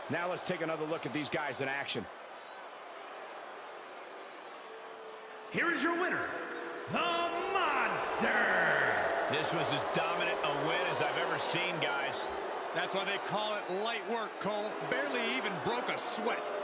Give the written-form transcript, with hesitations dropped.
Now let's take another look at these guys in action. Here is your winner, the Monster. This was as dominant a win as I've ever seen, guys. That's why they call it light work, Cole. Barely even broke a sweat.